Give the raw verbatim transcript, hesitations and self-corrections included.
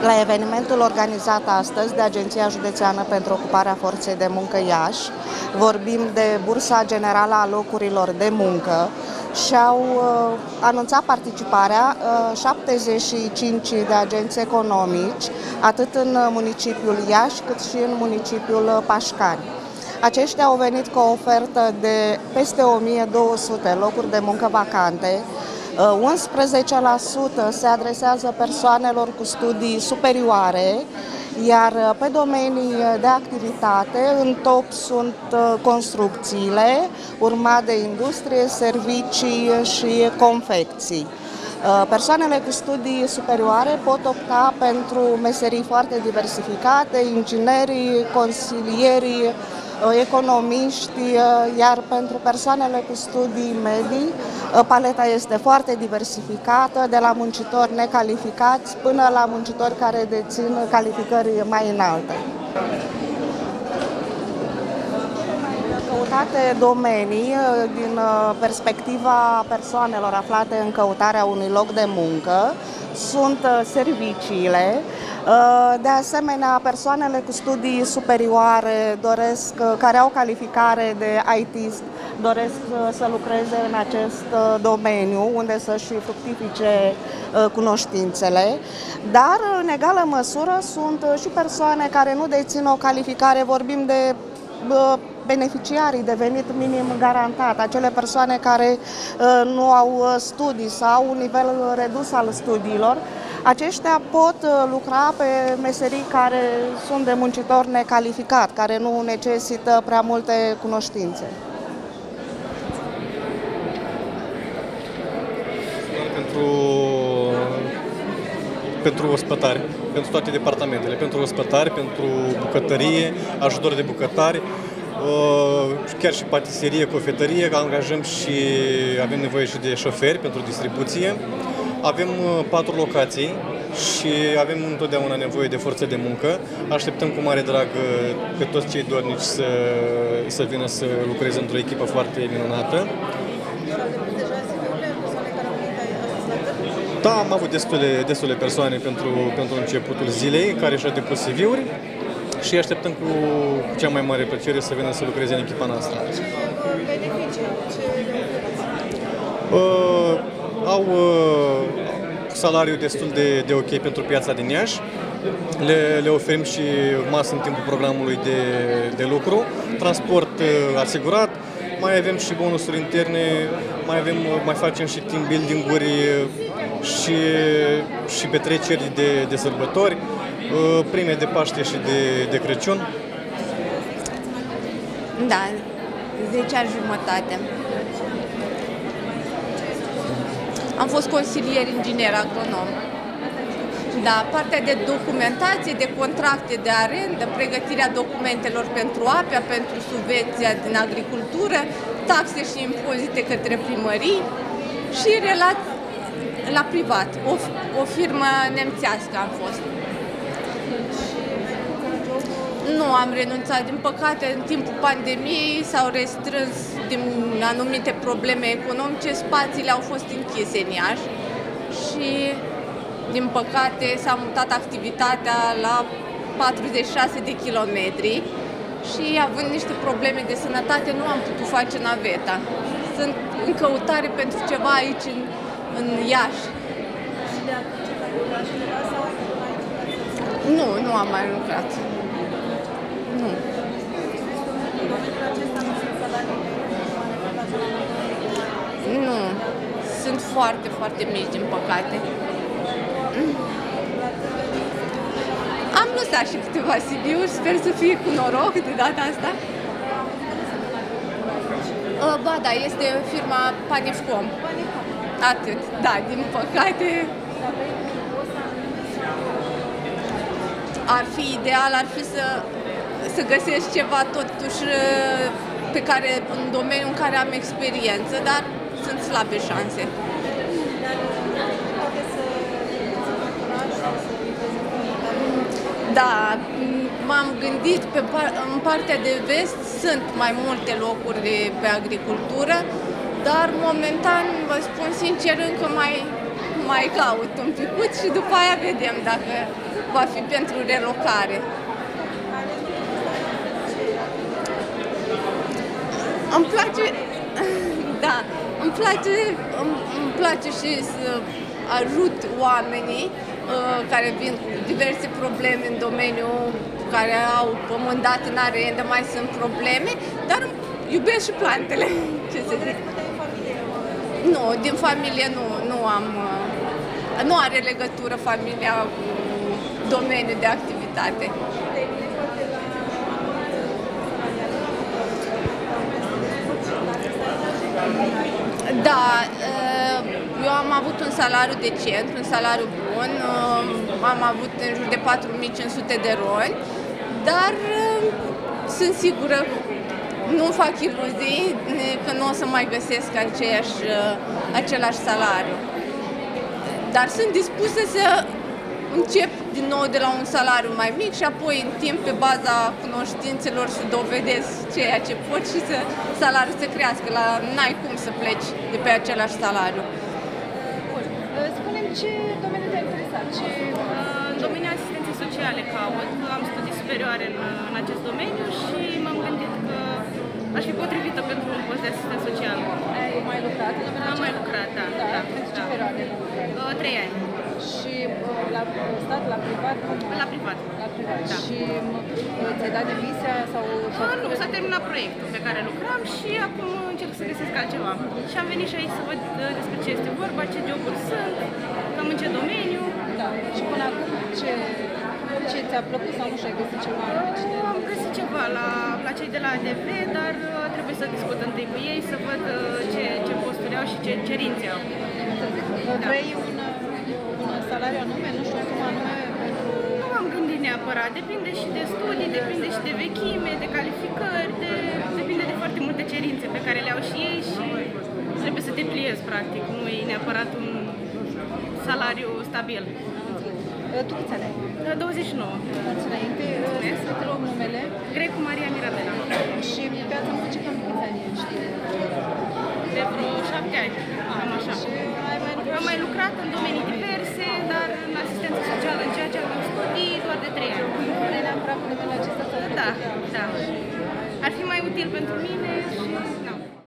la evenimentul organizat astăzi de Agenția Județeană pentru Ocuparea Forței de Muncă Iași. Vorbim de Bursa Generală a Locurilor de Muncă și au uh, anunțat participarea uh, șaptezeci și cinci de agenți economici, atât în municipiul Iași cât și în municipiul Pașcani. Aceștia au venit cu o ofertă de peste o mie două sute locuri de muncă vacante. unsprezece la sută se adresează persoanelor cu studii superioare, iar pe domenii de activitate în top sunt construcțiile, urmat de industrie, servicii și confecții. Persoanele cu studii superioare pot opta pentru meserii foarte diversificate, inginerii, consilierii, economiști, iar pentru persoanele cu studii medii, paleta este foarte diversificată, de la muncitori necalificați până la muncitori care dețin calificări mai înalte. Căutate domenii din perspectiva persoanelor aflate în căutarea unui loc de muncă sunt serviciile. De asemenea, persoanele cu studii superioare doresc, care au calificare de I T, doresc să lucreze în acest domeniu, unde să-și fructifice cunoștințele, dar în egală măsură sunt și persoane care nu dețin o calificare, vorbim de beneficiarii de venit minim garantat, acele persoane care nu au studii sau un nivel redus al studiilor. Aceștia pot lucra pe meserii care sunt de muncitor necalificat, care nu necesită prea multe cunoștințe. Pentru, pentru ospătari, pentru toate departamentele, pentru ospătari, pentru bucătărie, ajutor de bucătari, chiar și patiserie, cofetărie, angajăm și avem nevoie și de șoferi pentru distribuție. Avem patru locații și avem întotdeauna nevoie de forță de muncă. Așteptăm cu mare drag pe toți cei dornici să, să vină să lucreze într-o echipă foarte minunată. Da, am avut destule, destule persoane pentru, pentru începutul zilei care și-au depus C V-uri și așteptăm cu, cu cea mai mare plăcere să vină să lucreze în echipa noastră. Ce beneficii? Uh, au uh, salariu destul de, de ok pentru piața din Iași. Le, le oferim și masă în timpul programului de, de lucru, transport uh, asigurat, mai avem și bonusuri interne, mai, avem, mai facem și team building-uri și, și petreceri de, de sărbători, uh, prime de Paște și de, de Crăciun. Da, zece ani jumătate. Am fost consilier inginer agronom. Da, partea de documentație, de contracte de arendă, pregătirea documentelor pentru A P E A, pentru subvenția din agricultură, taxe și impozite către primării și relații la privat. O, o firmă nemțească am fost. Nu am renunțat, din păcate, în timpul pandemiei s-au restrâns din anumite probleme economice, spațiile au fost închise în Iași și, din păcate, s-a mutat activitatea la patruzeci și șase de kilometri și, având niște probleme de sănătate, nu am putut face naveta. Sunt în căutare pentru ceva aici, în, în Iași. Nu, nu am mai lucrat. Nu. Nu. Sunt foarte, foarte mici, din păcate. Am lăsat și câteva C V-uri, sper să fie cu noroc de data asta. Ba da, este firma Panifcom. Atât. Da, din păcate. Ar fi ideal, ar fi să, să găsesc ceva totuși pe care, în domeniul în care am experiență, dar sunt slabe șanse. Da, m-am gândit, pe par, în partea de vest sunt mai multe locuri de, pe agricultură, dar momentan, vă spun sincer, încă mai, mai caut un picuț și după aia vedem dacă va fi pentru relocare. Îmi place, da, îmi place, îmi, îmi place și să ajut oamenii uh, care vin cu diverse probleme în domeniu, care au pământ dat în arendă, mai sunt probleme, dar iubesc și plantele, ce să zic. Nu, din familie nu, nu am, uh, nu are legătură familia cu domeniul de activitate. Da, eu am avut un salariu decent, un salariu bun, am avut în jur de patru mii cinci sute de roni, dar sunt sigură, nu fac iluzii că nu o să mai găsesc aceeași, același salariu. Dar sunt dispusă să încep din nou de la un salariu mai mic și apoi în timp, pe baza cunoștințelor, să dovedesc ceea ce pot și să salariul să crească. La n-ai cum să pleci de pe același salariu. Bun. Spune-mi ce domeniu te-a interesat? Ce... În domeniul asistenței sociale caut. Am studii superioare în, în acest domeniu și m-am gândit că aș fi potrivită pentru un post de asistent social. Ai mai lucrat în domeniul Am mai lucrat, da. Da, da, pentru ce da. perioade? Uh, Trei ani. Și la stat, la privat? La privat. La privat. Da. Și ți-ai dat demisia sau... Uh, nu, s-a terminat proiectul pe care lucram și acum încerc să găsesc altceva. Și am venit și aici să văd despre ce este vorba, ce joburi sunt, cam în ce domeniu. Da. Și până acum ce, ce ți-a plăcut sau nu și-ai găsit ceva? Uh, am găsit ceva la, la cei de la A D V, dar uh, trebuie să discut întâi cu ei, să văd uh, ce, ce posturi au și ce cerințe au. Vrei un, un salariu anume, nu știu cum anume pentru... Nu m-am gândit neapărat, depinde și de studii, depinde și de vechime, de calificări, de, depinde de foarte multe cerințe pe care le au și ei și trebuie să te pliezi, practic, nu e neapărat un salariu stabil. Tu câți ani ai? douăzeci și nouă. Mulți înainte, să te rog numele. Grecu Maria Mirabela. Și piața muncii cam câți ani ești? De vreo șapte ani, cam așa. Și ai mai lucrat? Am mai lucrat în domenii diverse, dar în asistență socială, în ceea ce am studii, doar de trei ani. Vrei neapărat în domeniul acesta să Da, da. Ar fi mai util pentru mine și